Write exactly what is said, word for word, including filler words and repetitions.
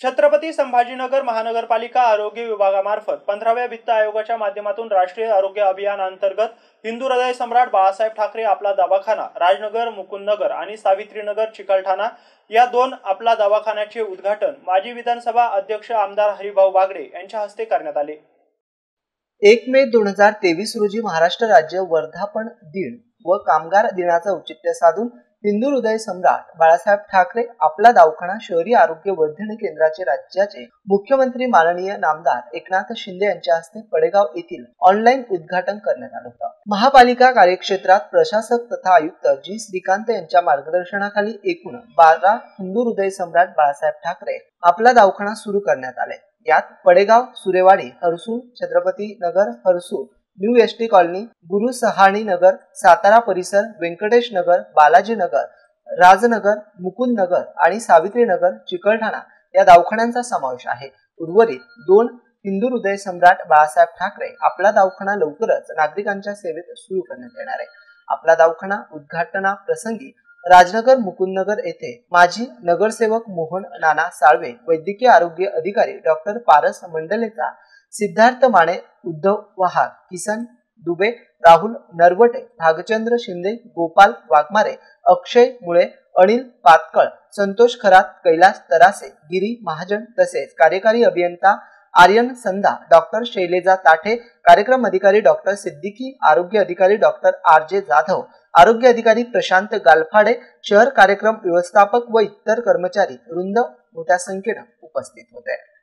छत्रपती संभाजीनगर महानगरपालिका आरोग्य विभागामार्फत पंधराव्या वित्त आयोगाच्या माध्यमातून राष्ट्रीय आरोग्य अभियान अंतर्गत हिंदू हृदय सम्राट बाळासाहेब ठाकरे आपला दवाखाना राजनगर मुकुंदनगर आणि सावित्रीनगर चिकलठाणा या दोन आपला दवाखान्याचे उद्घाटन माजी विधानसभा अध्यक्ष आमदार हरिभाऊ बागडे यांच्या हस्ते करण्यात आले। एक मे दोन हजार तेवीस रोजी महाराष्ट्र राज्य वर्धापन दिन व कामगार दिनाचं औचित्य साधून हिंदू हृदय सम्राट बाळासाहेब ठाकरे आपला दवाखाना शहरी आरोग्य वर्धिनी केंद्राचे राज्याचे मुख्यमंत्री माननीय नामदार एकनाथ शिंदे यांच्या हस्ते पडेगाव येथील ऑनलाईन उद्घाटन करण्यात आलं होतं। महापालिका कार्यक्षेत्रात प्रशासक तथा आयुक्त जी श्रीकांत यांच्या मार्गदर्शनाखाली एकूण बारा हिंदू हृदय सम्राट बाळासाहेब ठाकरे आपला दवाखाना सुरू करण्यात आले। यात Padegaon, Surewadi, Harsul, Chhatrapati Nagar, Harsul, new ST colony, Guru Sahani नगर, सातारा परिसर, व्यंकटेश नगर, बालाजी नगर, राजनगर, मुकुंद नगर आणि सावित्री नगर, चिकलठाणा या दवाखान्यांचा समावेश आहे। उर्वरित दोन हिंदू हृदय सम्राट बाळासाहेब ठाकरे आपला दवाखाना लवकरच नागरिकांच्या सेवेत सुरू करण्यात येणार आहे। आपला दवाखाना उद्घाटना प्रसंगी राजनगर मुकुंदनगर येथे माजी नगरसेवक मोहन नाना साळवे, वैद्यकीय आरोग्य अधिकारी डॉक्टर पारस मंडलेचा, सिद्धार्थ माने, उद्धव वहार, किसन दुबे, राहुल नरवटे, भागचंद्र शिंदे, गोपाल वाघमारे, अक्षय मुळे, अनिल पातकळ, संतोष खरात, कैलास तरासे, गिरी महाजन तसेच कार्यकारी अभियंता आर्यन संधा, डॉक्टर शैलेजा ताठे, कार्यक्रम अधिकारी डॉक्टर सिद्दीकी, आरोग्य अधिकारी डॉक्टर आर जे जाधव, आरोग्य अधिकारी प्रशांत गालफाडे, शहर कार्यक्रम व्यवस्थापक व इतर कर्मचारी वृंद मोठ्या संख्येने उपस्थित होते।